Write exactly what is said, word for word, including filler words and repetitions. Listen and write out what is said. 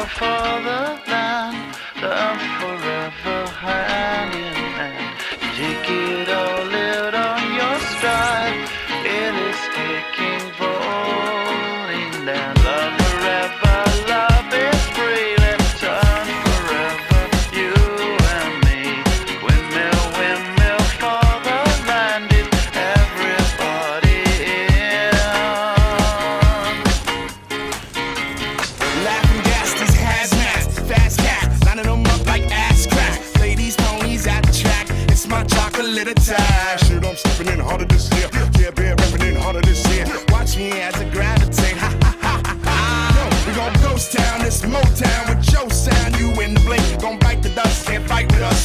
fatherland, love forever hand in hand. Take it all, live on your stride. It is taking voting down. Love forever, love is free. Let's turn forever, you and me. Windmill, windmill, fatherland is everybody in. Laughing gas, these hazmats, fast cat, lining them up like ass crack. Play these ponies at the track. It's my chocolate attack. Shit, I'm stepping in harder this year. Yeah, bear repping in harder this year. Watch me as I gravitate. Ha ha ha ha ha. Yo, we gon' ghost town, this Motown with your sound. You in the blink, gon' bite the dust, can't fight with us.